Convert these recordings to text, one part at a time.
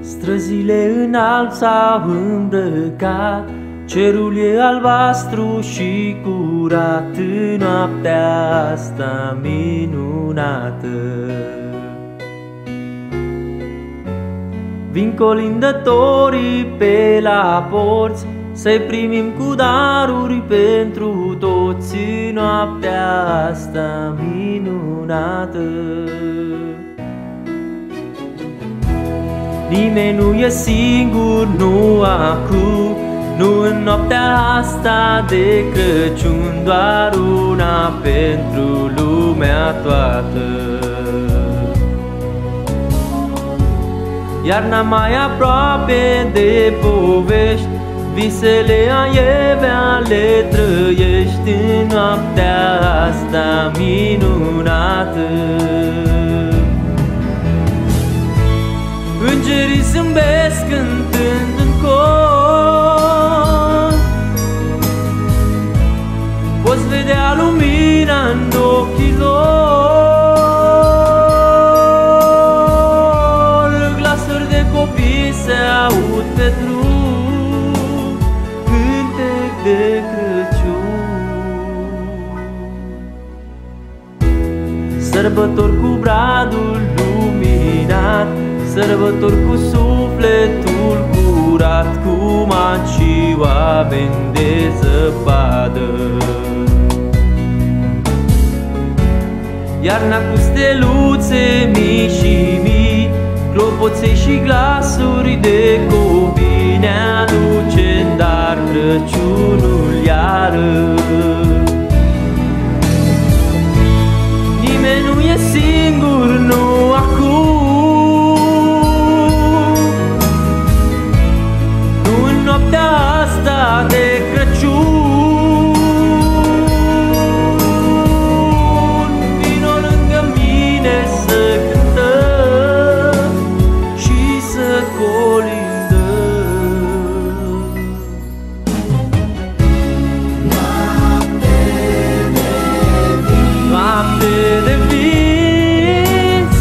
Străzile în alb s-au îmbrăcat, cerul e albastru și curat în noaptea asta minunată. Vin colindătorii pe la porți, să-i primim cu daruri pentru toți în noaptea asta minunată. Nimeni nu e singur, nu acum, nu în noaptea asta de Crăciun, doar una pentru lumea toată. Iarna mai aproape de povești, visele aievea le trăiești în noaptea asta minunată. Îngerii zâmbesc cântând în cor, poți vedea lumina în ochii lor. Glasuri de copii se aud pe drum, cântec de Crăciun. Sărbători cu bradul luminat, sărbători cu sufletul curat, cu maci și oameni de zăpadă. Iarna cu steluțe mii și mii, clopoței și glasuri de copii, ne aduce în dar Crăciunul iară. Nimeni nu e singur, nu acum, noaptea asta de Crăciun. Vino lângă mine să cântăm și să colindăm. Noapte de vis,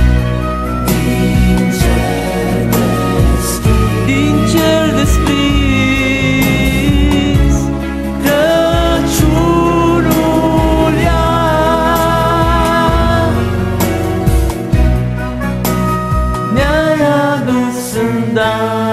din cer desprins, Crăciunul iar ne-a adus în dar.